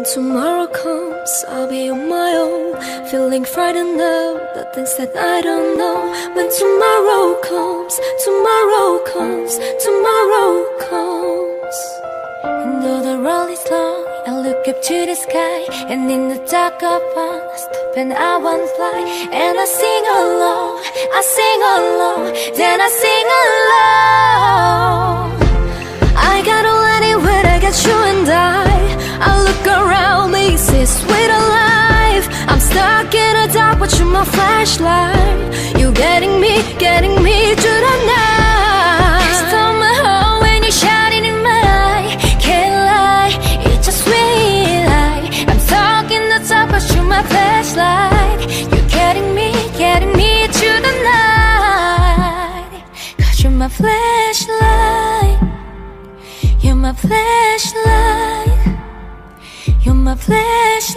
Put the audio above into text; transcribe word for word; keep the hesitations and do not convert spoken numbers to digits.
tomorrow comes, I'll be on my own, feeling frightened of the things that I don't know. When tomorrow comes, tomorrow comes, tomorrow comes. And though the road is long, I look up to the sky, and in the dark upon I stop and I won't fly. And I sing along, I sing along, then I sing along. I got all anywhere to get you and I. I look around me, see sweet alive. I'm stuck in the dark, watching my flashlight. You getting me, getting me through the night. Stole my heart when you're shining in my eye. Can't lie, it's just sweet light. I'm stuck in the dark, watching my flashlight. You getting me, getting me through the night. 'Cause you're my flashlight. You're my flashlight. You're my flashlight.